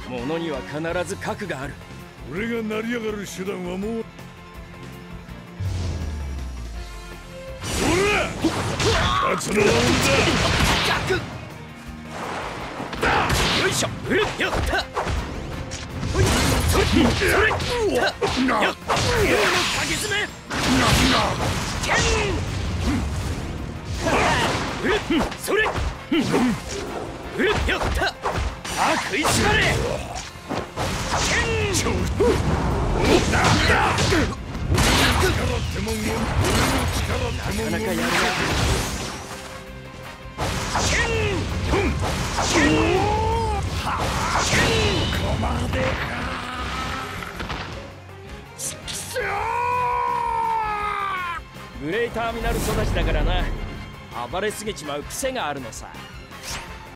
物には必ず核がある。 俺が成り上がる手段はもう。ほら勝つのは逆よいしょ。やったそれやっのかぎ爪それやった食いしばれなかなかやるな。こまでか。グレイターミナル育ちだからな。暴れすぎちまう癖があるのさ。